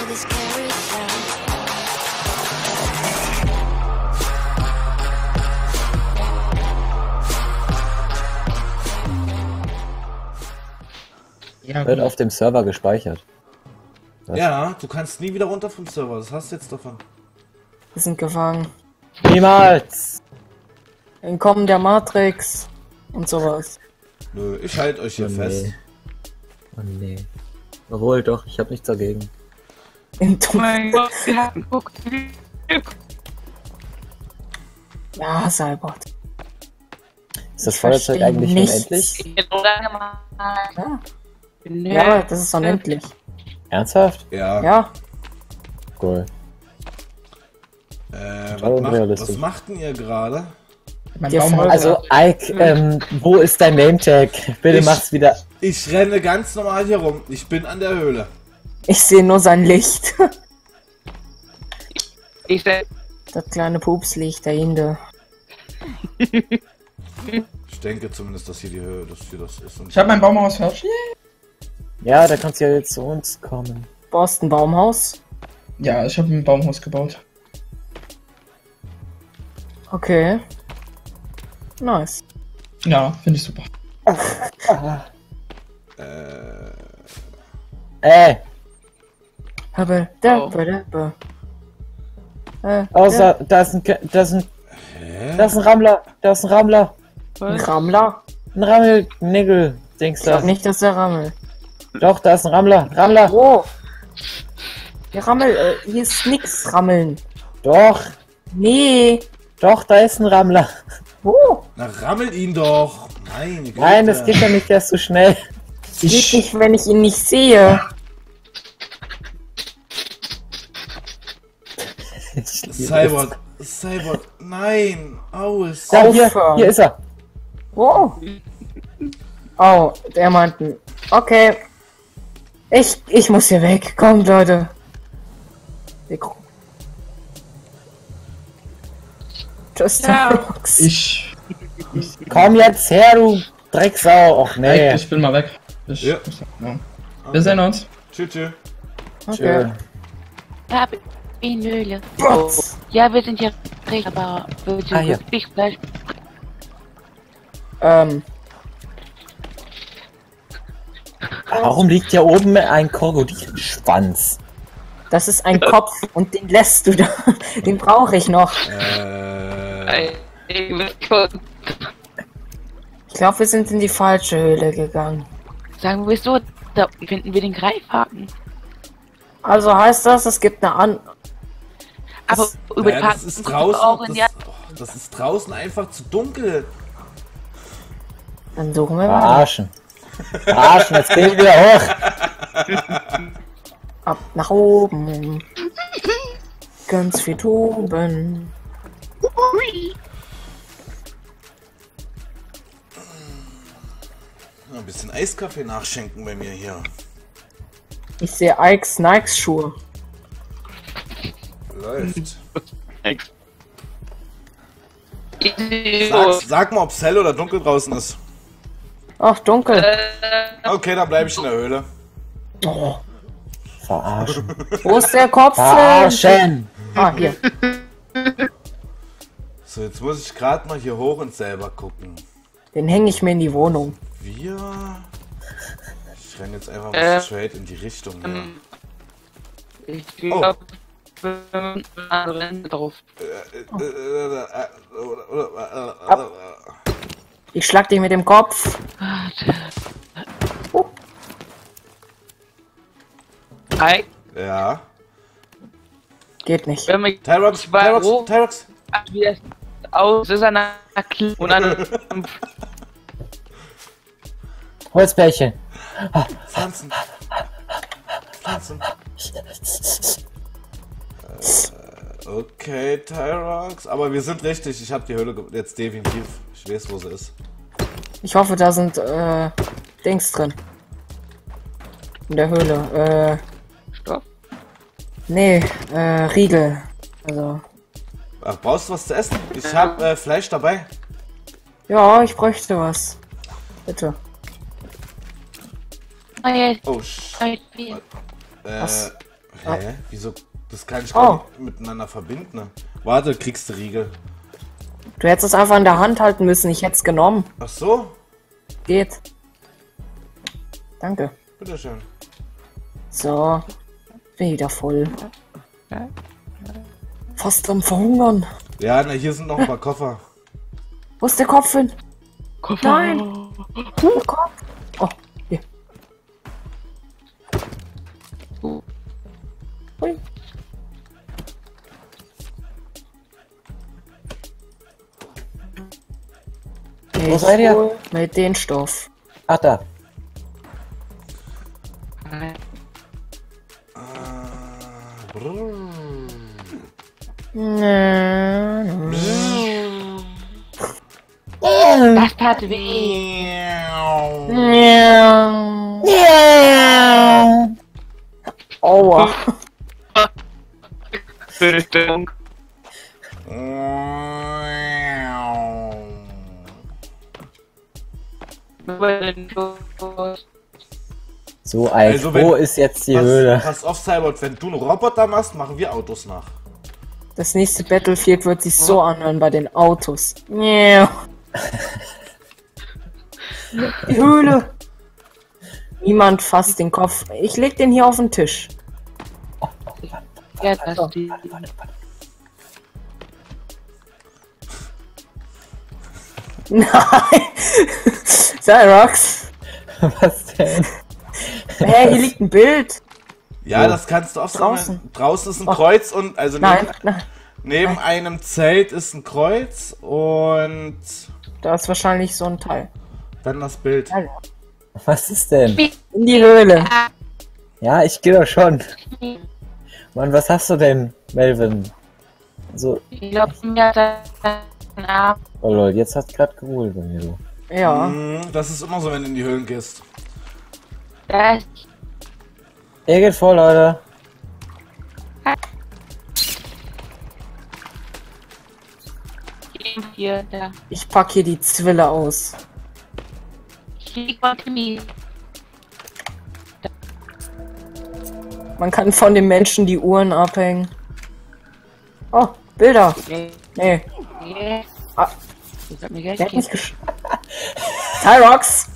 this carried out. Ja, Wird gut. auf dem Server gespeichert. Was? Ja, du kannst nie wieder runter vom Server. Das hast du jetzt davon. Wir sind gefangen. Niemals! Entkommen der Matrix und sowas. Nö, ich halte euch hier Oh, fest. nee. Oh nee. Obwohl doch, ich habe nichts dagegen. In Oh mein Gott, wir hatten Guck. ja, Seilbot. Ist das Ich Feuerzeug verstehe eigentlich nichts. unendlich? Ja, Nee. ja, das ist unendlich. Ernsthaft? Ja. Ja, Cool. Was unrealistisch. macht denn ihr gerade? Mein Der Baumhaus. Folge. Also, Ike, wo ist dein Nametag? Bitte Ich- mach's wieder. Ich renne ganz normal hier rum. Ich bin an der Höhle. ich sehe nur sein Licht. Ich seh, Das kleine Pupslicht dahinter. Ich denke zumindest, dass hier die Höhe, dass hier das ist. Und Ich habe mein Baumhaus fertig. Ja, da kannst du ja jetzt zu uns kommen. Boston Baumhaus. Ja, ich habe ein Baumhaus gebaut. Okay. Nice. Ja, finde ich super. Aber Oh. Außer, da ist ein Rammler. Da ist ein Rammler. ein Rammler? Ein Rammelnigel. Dings Ich glaube da. nicht, dass der Rammel. Doch, da ist ein Rammler. Rammler. Oh! Der Rammel, hier ist nix Rammeln. Doch. Nee. Doch, da ist ein Rammler. Wo? Na, rammel ihn doch. Meine Güte. Nein, das geht ja nicht, der ist zu schnell. Geht nicht, wenn ich ihn nicht sehe. Cyborg. Cyborg. Nein. Aus. Ja, Aufhören. hier ist er. Wo? Oh, der meinten. Okay. Ich muss hier weg. Kommt, Leute. Weg. Tschüss, Ja. Starbucks. Ich Komm jetzt her, du Drecksau. Och nee. ich bin mal weg. Ich, Ja. ja. Wir sehen uns. Tschüss, tschüss. Okay. hab in Höhle. Gott. Ja, wir sind hier recht, aber wir sind hier. wirklich gleich. Warum liegt hier oben ein Krokodilschwanz? Das ist ein Kopf und den lässt du da. Den brauche ich noch. Ich glaube, wir sind in die falsche Höhle gegangen. Sagen wir es so, da finden wir den Greifhaken. Also heißt das, es gibt eine Aber über Ja, Tag das ist auch draußen. in der Das ist draußen einfach zu dunkel. Dann suchen wir mal. Verarschen. Verarschen, jetzt bin ich wieder hoch. Ab nach oben. Ganz viel toben. Ein bisschen Eiskaffee nachschenken bei mir hier. Ich sehe Ikes Nikes Schuhe. Läuft. so. Sag mal, ob es hell oder dunkel draußen ist. Ach, dunkel. Okay, dann bleibe ich in der Höhle. Oh. Verarschen. Wo ist der Kopf? Verarschen. Ah, hier. So, jetzt muss ich gerade mal hier hoch und selber gucken. Den hänge ich mir in die Wohnung. Wir. Ich renne jetzt einfach mal straight in die Richtung hier. Ich glaube, drauf. Ich schlag dich mit dem Kopf. Hi, Ja. Geht nicht. wenn man Tyrox, war Tyrox, wo? Tyrox. wie das aus ist an einer und dann Holzbärchen. Pflanzen. Pflanzen. Okay, Tyrox. Aber wir sind richtig. Ich habe die Höhle jetzt definitiv. Ich weiß, wo sie ist. Ich hoffe, da sind Dings drin. In der Höhle. Stopp. Nee, Riegel. Also. Ach, brauchst du was zu essen? Ich habe Fleisch dabei. Ja, ich bräuchte was. Bitte. Oh, jetzt. Oh, Was? Hä? Wieso? Das kann ich Oh. gar nicht miteinander verbinden. Ne? Warte, kriegst du Riegel. Du hättest es einfach in der Hand halten müssen, ich hätte es genommen. Ach so? Geht. Danke. Bitteschön. So. Bin wieder voll. Fast am Verhungern. Ja, na, hier sind noch ein paar Koffer. Wo ist der Kopf hin? Koffer. Nein. Der Kopf. Oh, hier. Hui. Wo seid ihr? hol mit den Stoff. Ach da. Das tat weh. Aua. Bildung. So, Ike, Also, wenn- wo ist jetzt die Höhle? Pass auf, Cyborg, wenn du einen Roboter machst, machen wir Autos nach. Das nächste Battlefield wird sich so anhören bei den Autos. Die Höhle. Niemand fasst den Kopf. Ich leg den hier auf den Tisch. Ja, das die. Nein! Cyrox! Was denn? Hä, hier liegt ein Bild. Ja, Wo? das kannst du auch Draußen. Draußen ist ein Kreuz und also Nein, nein. neben einem Zelt ist ein Kreuz und Da ist wahrscheinlich so ein Teil. dann das Bild. Was ist denn? In die Höhle. Ja, ich gehe doch schon. Mann, was hast du denn, Melvin? So, Ich glaube, mir hat er ab. oh lol, jetzt hat's grad geholt bei mir so. Ja. Das ist immer so, wenn du in die Höhlen gehst. Das Ihr geht vor, Leute. hier, da. Ich pack hier die Zwille aus. She got me. Man kann von den Menschen die Uhren abhängen. Oh, Bilder. Nee. Yeah. Ah. Ich hab mich Der echt hat mich gesch... Cyrox!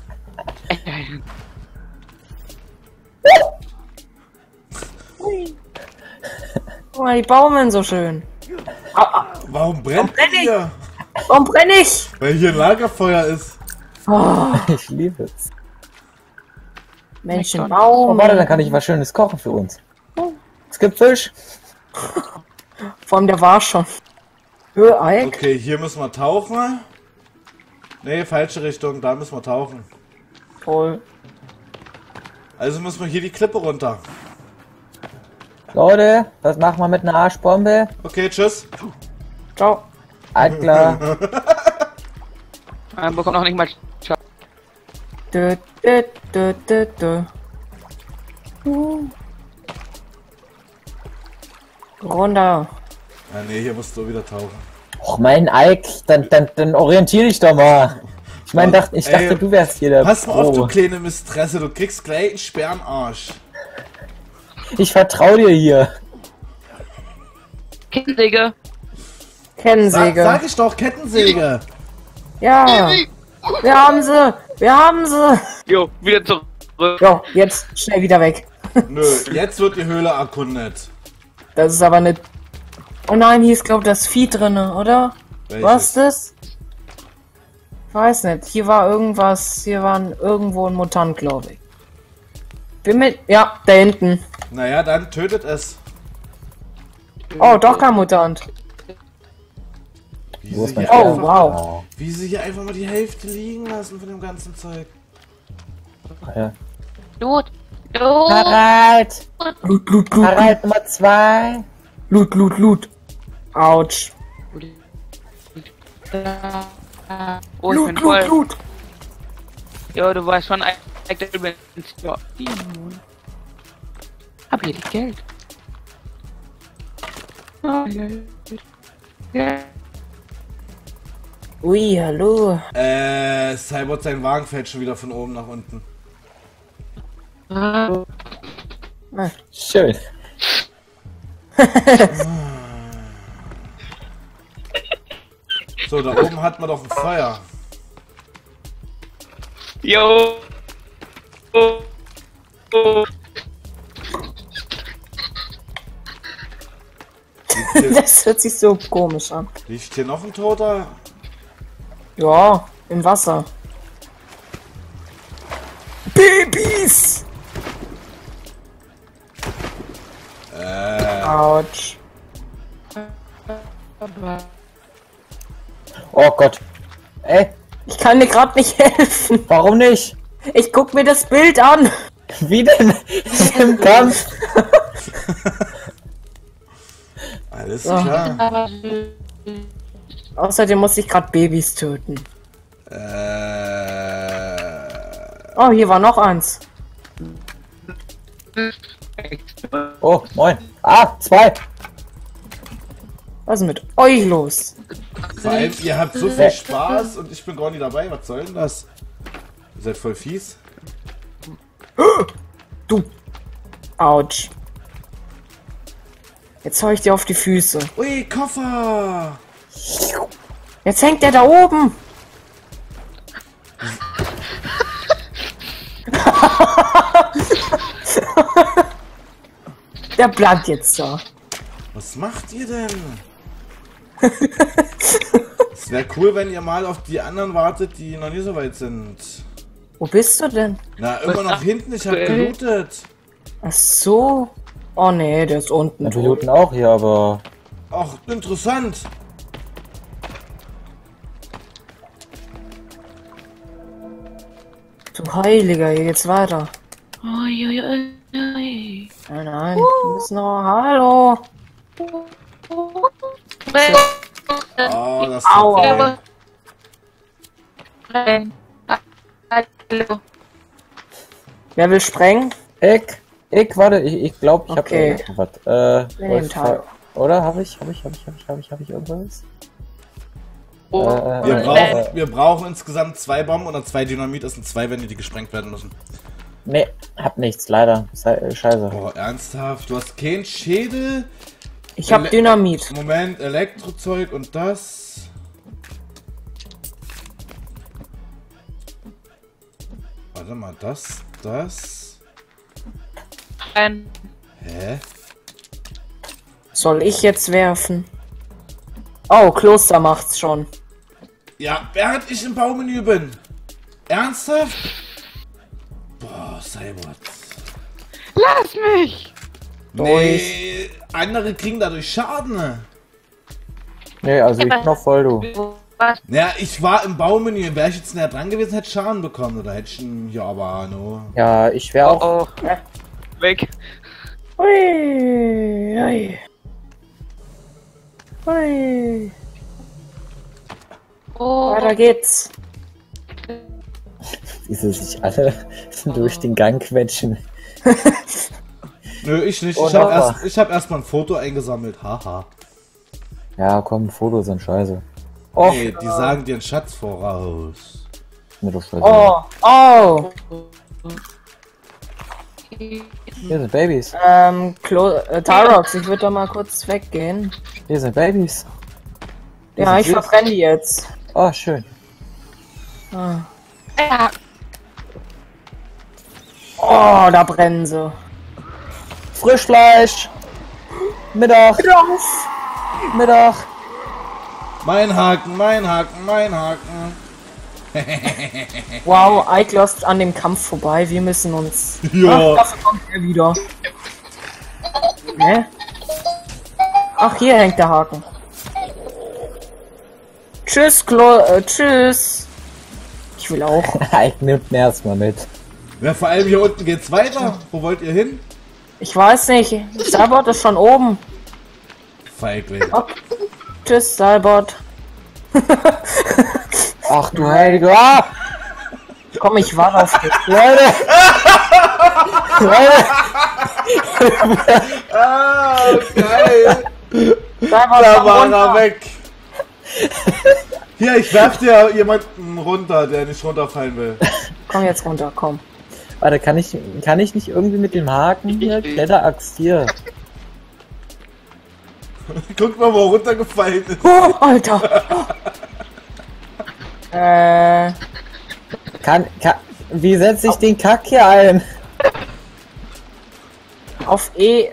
Guck mal, die baumeln so schön. Warum brennt brenn ich? hier? Warum brenne ich? Weil hier ein Lagerfeuer ist. Oh, Ich liebe es. Menschen Oh, warte, dann baumeln. kann ich was Schönes kochen für uns. Es gibt Fisch. Vor allem, der war schon. Ike? Okay, hier müssen wir tauchen. Nee, falsche Richtung, da müssen wir tauchen. Toll. Also müssen wir hier die Klippe runter. Leute, was machen wir mit einer Arschbombe? Okay, tschüss. Ciao. Alles klar. Man bekommt noch nicht mal. Dö, dö, dö, dö, dö. Runter. Ja, nee, hier musst du wieder tauchen. Och, mein Ike, dann orientier dich doch mal. Ich meine, ich dachte, Ey, du wärst hier der Pass mal auf, du Pro. kleine Mistresse, du kriegst gleich einen Sperrenarsch. Ich vertrau dir hier. Kettensäge. Kettensäge. Sag ich doch, Kettensäge. Ja. Wir haben sie. Wir haben sie. Jo, wieder zurück. Jo, jetzt schnell wieder weg. Nö, jetzt wird die Höhle erkundet. Das ist aber nicht. Oh nein, hier ist glaube ich das Vieh drinne, oder? Welches? Was ist das? Ich weiß nicht. Hier war irgendwas. Hier war irgendwo ein Mutant, glaube ich. Bin mit. Ja, da hinten. Naja, dann tötet es. Oh, doch kein Mutant. Wie Wo sie, ist mein hier Oh, einfach, wow. wie sie hier einfach mal die Hälfte liegen lassen von dem ganzen Zeug. Ja. Lot. Harald! Loot, loot, loot. Harald Nummer 2! Loot, loot, loot. Autsch. Oh, ich Loot, bin loot, voll. loot. Jo, du weißt schon, ja, hab hier die Geld. Oh, ja. Ui, hallo. Cyborg, sein Wagen fällt schon wieder von oben nach unten. Ah, Schön. So, da oben hat man doch ein Feuer. Jo. Das hört sich so komisch an. Liegt hier noch ein Toter? Ja, im Wasser. Babys! Autsch. Oh Gott. Ey, Ich kann dir gerade nicht helfen. warum nicht? Ich guck mir das Bild an. Wie denn? Im Kampf? Alles klar. Außerdem muss ich gerade Babys töten. Oh, hier war noch eins. Oh, moin. Ah, 2. Was ist mit euch los? Vor allem, ihr habt so viel Spaß und ich bin gar nicht dabei. Was soll denn das? Ihr seid voll fies. Du. Autsch. Jetzt hau ich dir auf die Füße. Ui, Koffer! Jetzt hängt der da oben. Der bleibt jetzt da. Was macht ihr denn? Es wäre cool, wenn ihr mal auf die anderen wartet, die noch nicht so weit sind. Wo bist du denn? Na, immer noch hinten, ich hab gelootet. Ach so. Oh nee, der ist unten. Na, wir looten auch hier, aber... Ach, interessant. Du Heiliger, hier geht's weiter. Ui. Nein, nein, wir müssen noch... Hallo. Oh, das Aua. ist Hallo. Wer will sprengen? Ich, warte, ich glaube, ich Okay. habe was. Wir nehmen Teil. Oder? Habe ich irgendwas? Wir brauchen insgesamt 2 Bomben oder 2 Dynamit. Das sind 2, wenn die gesprengt werden müssen. Nee, hab nichts, leider. Scheiße. Boah, ernsthaft? Du hast keinen Schädel? Ich hab Dynamit. Moment, Elektrozeug und das. Warte mal, das. Ein Hä? Soll ich jetzt werfen? Oh, Kloster macht's schon. Ja, während ich im Baumenü bin. Ernsthaft? Boah, Cyborg. Lass mich! Nee, andere kriegen dadurch Schaden. Nee, also ich bin noch voll, du. Was? Naja, ich war im Baumenü. Wäre ich jetzt näher dran gewesen, hätte ich Schaden bekommen. Oder hätte ich ihn hier aber no. Ja, ich wäre auch... Oh. Weg. Hui, hui. Hui. Oh. Weiter geht's. Wie sie sich alle durch den Gang quetschen. Nö, ich nicht. Oh, Ich hab erstmal ein Foto eingesammelt. Haha. Ja, komm, Fotos sind scheiße. Oh, Ey, die sagen dir einen Schatz voraus. Mir doch scheiße. oh. Hier sind Babys. Tyrox, ich würde da mal kurz weggehen. Hier sind Babys. Ja, ich süß. verbrenne die jetzt. Oh, schön. Ah. Ja. Oh, da brennen sie. Frischfleisch. Mittag. Mittag. Mein Haken. Wow, Ike läuft an dem Kampf vorbei. Wir müssen uns... Ja. Ach, dafür kommt er wieder. Ne? Ach, hier hängt der Haken. Tschüss, tschüss. Ich will auch. Ich nimmt mir erstmal mit. Ja, vor allem hier unten geht's weiter. Wo wollt ihr hin? Ich weiß nicht. Salbot ist schon oben. Feigling. Oh. Tschüss, Salbot. Ach du Heilige. Ah! Komm, ich warte auf dich. Leute! Leute! Ah, geil. Salbot, Da komm war runter. er weg. Hier, ich werf dir jemanden runter, der nicht runterfallen will. Komm jetzt runter, komm. Warte, kann ich nicht irgendwie mit dem Haken hier? Kletteraxt hier. Guck mal, wo er runtergefallen ist. Oh, Alter. Wie setze ich den Kack hier ein? Auf E.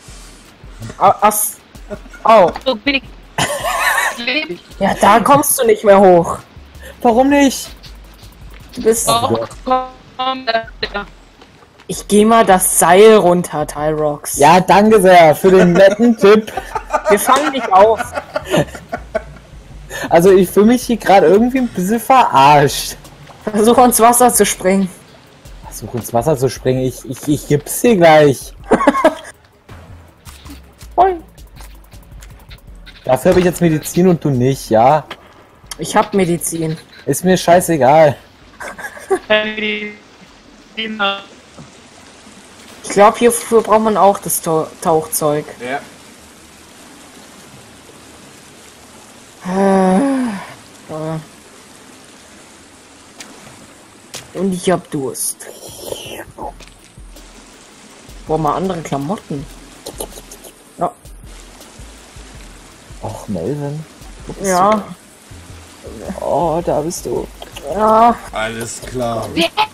Oh. So bin ich. Lebe ich. Ja, da kommst du nicht mehr hoch. Warum nicht? Du bist. Oh, komm, Ich geh mal das Seil runter, Tyrox. Ja, danke sehr für den netten Tipp. Wir fangen dich auf. Also ich fühle mich hier gerade irgendwie ein bisschen verarscht. Versuch ins Wasser zu springen. Versuch ins Wasser zu springen, ich gib's dir gleich. Oi. Dafür habe ich jetzt Medizin und du nicht, ja? Ich hab Medizin. Ist mir scheißegal. Ich glaube, hierfür braucht man auch das Tauchzeug. Ja. Und ich hab Durst. Boah, mal andere Klamotten. Ja. Och, Melvin. Ja. Oh, da bist du. Ja. Alles klar. Wir